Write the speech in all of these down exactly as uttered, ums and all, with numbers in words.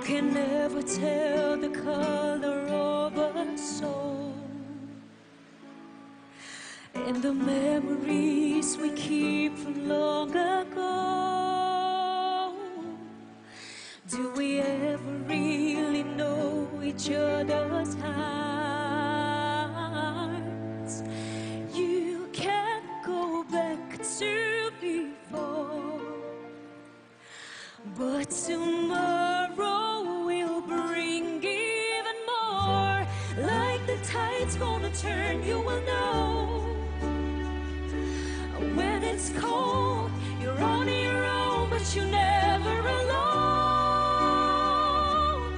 can never tell the color of a soul, and the memories we keep from long ago. Do we ever really know each other's hearts? You can't go back to before, but tomorrow will bring even more. Like the tide's gonna turn, you will know. When it's cold, you're on your own, but you're never alone.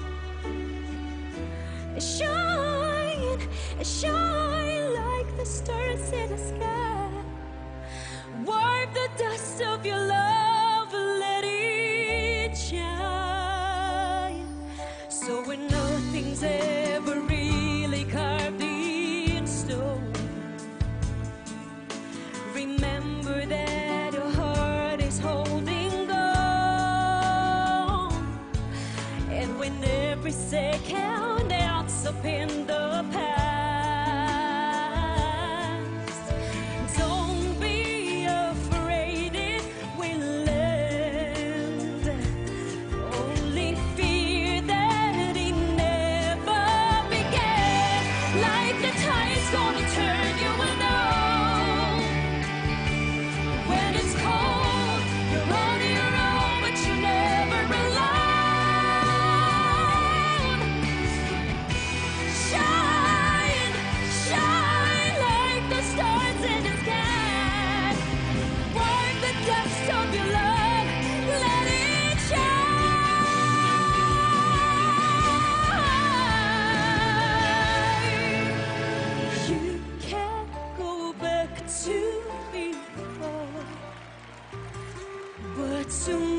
Shine, shine like the stars in the sky. Wipe the dust of your love, let it shine. So when nothing's ever really carved in stone, remember that your heart is holding on. And when every second ends up in the past, don't be afraid it will end. Only fear that it never began. Like the tide's gonna turn, you will know. When it's cold, you're on your own, but you're never alone. Shine, shine like the stars in the sky. Wipe the dust of your love, let it shine. You can't go back to before, but tomorrow